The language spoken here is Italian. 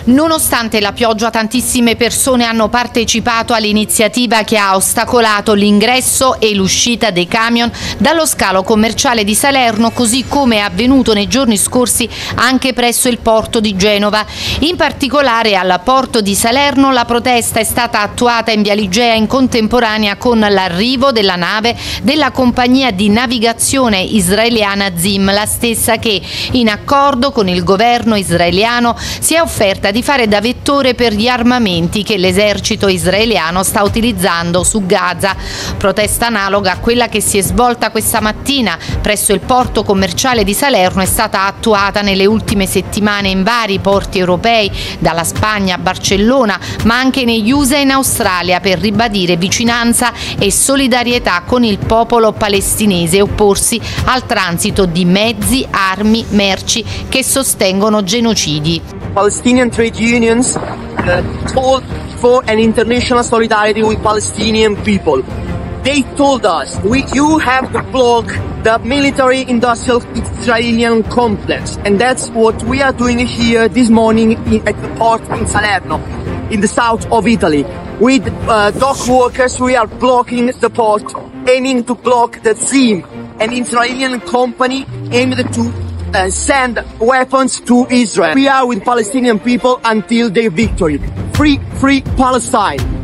Nonostante la pioggia, tantissime persone hanno partecipato all'iniziativa che ha ostacolato l'ingresso e l'uscita dei camion dallo scalo commerciale di Salerno, così come è avvenuto nei giorni scorsi anche presso il porto di Genova. In particolare al porto di Salerno la protesta è stata attuata in via Ligea in contemporanea con l'arrivo della nave della compagnia di navigazione israeliana ZIM, la stessa che, in accordo con il governo israeliano, si è offerta di fare da vettore per gli armamenti che l'esercito israeliano sta utilizzando su Gaza. Protesta analoga a quella che si è svolta questa mattina presso il porto commerciale di Salerno è stata attuata nelle ultime settimane in vari porti europei, dalla Spagna a Barcellona, ma anche negli USA e in Australia, per ribadire vicinanza e solidarietà con il popolo palestinese e opporsi al transito di mezzi, armi, merci che sostengono genocidi. Palestinian trade unions called for an international solidarity with Palestinian people. They told us, you have to block the military-industrial Israeli complex, and that's what we are doing here this morning at the port in Salerno, in the south of Italy. With dock workers, we are blocking the port, aiming to block the ZIM, an Israeli company aimed to send weapons to Israel. We are with Palestinian people until their victory. Free Palestine!